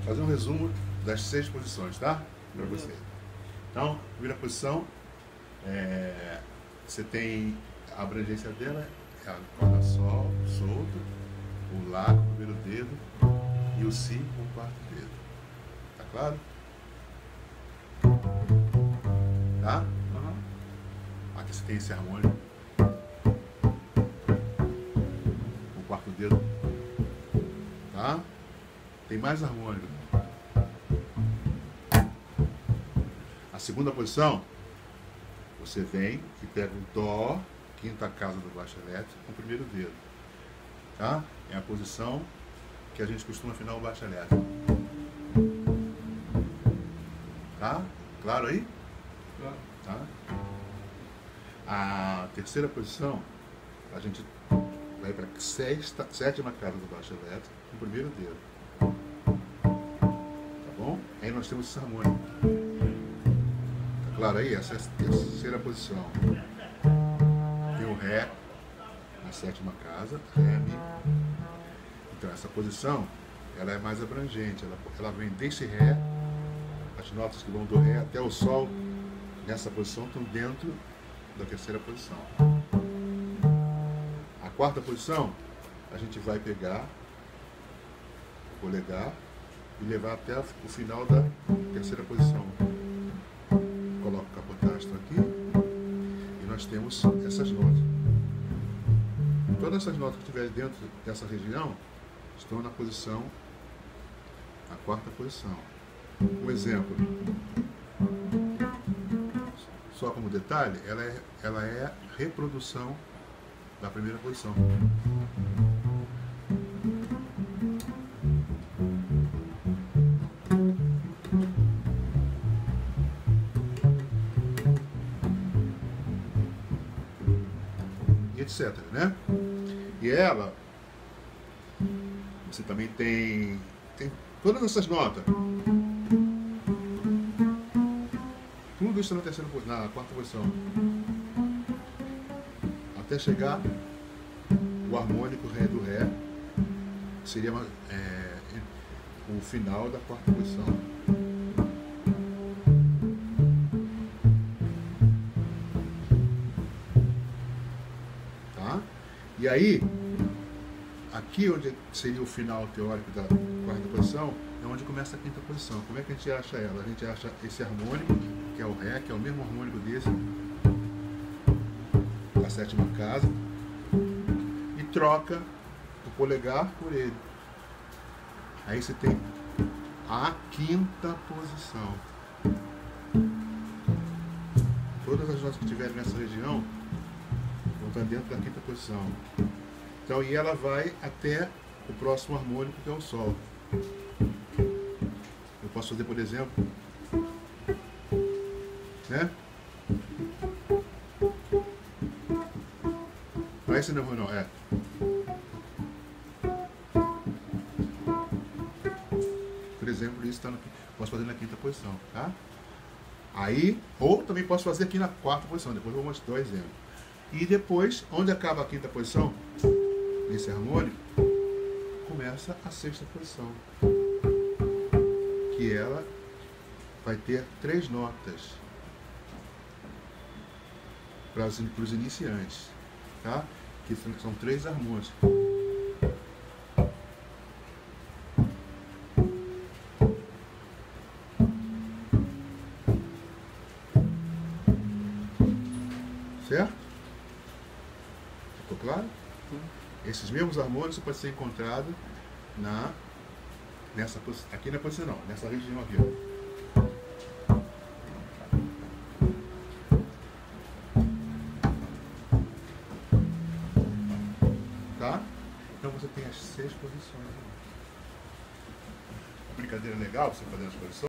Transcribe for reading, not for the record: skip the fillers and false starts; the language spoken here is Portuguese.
fazer um resumo das 6 posições, tá? Para você. Então, primeira posição, você tem a abrangência dela, é a corda sol, solto, o lá com o primeiro dedo e o si com o quarto dedo. Tá claro? Tá? Uhum. Aqui você tem esse harmônico. O quarto dedo. Tá? Tem mais harmônico. A segunda posição, você vem e pega o dó, quinta casa do baixo elétrico, com o primeiro dedo. Tá? É a posição que a gente costuma afinar o baixo elétrico. Tá? Claro aí? Claro. Tá? A terceira posição, a gente vai para a sétima casa do baixo elétrico com o primeiro dedo. Tá bom? Aí nós temos esse harmônico. Tá claro aí? Essa é a terceira posição. Tem o Ré na sétima casa, Ré, Mi. Então essa posição, ela é mais abrangente. Ela vem desse Ré, as notas que vão do Ré até o Sol, nessa posição estão dentro da terceira posição. A quarta posição, a gente vai pegar o polegar e levar até o final da terceira posição. Coloco o capotastro aqui e nós temos essas notas. Todas essas notas que estiverem dentro dessa região estão na posição, a quarta posição. Um exemplo, só como detalhe, ela é reprodução da primeira posição. E etc, né? E ela, você também tem todas essas notas. Tudo isso na quarta posição. Até chegar o harmônico Ré do Ré, que seria o final da quarta posição. Tá? E aí, aqui onde seria o final teórico da quarta posição, é onde começa a quinta posição. Como é que a gente acha ela? A gente acha esse harmônico, que é o Ré, que é o mesmo harmônico desse, da sétima casa, e troca o polegar por ele. Aí você tem a quinta posição. Todas as notas que tiverem nessa região vão estar dentro da quinta posição. Então, e ela vai até o próximo harmônico, que é o Sol. Eu posso fazer, por exemplo, né? Não é esse não, não, é. Por exemplo, isso está posso fazer na quinta posição, tá? Aí, ou também posso fazer aqui na quarta posição, depois eu vou mostrar dois exemplos. E depois, onde acaba a quinta posição, nesse harmônico, começa a sexta posição, que ela vai ter 3 notas para os iniciantes, tá? Que são 3 harmônicos. Certo? Ficou claro? Esses mesmos harmônicos podem ser encontrados aqui na posição, não, nessa região aqui, ó. Tá? Então você tem as 6 posições. Uma brincadeira legal pra você fazer as posições.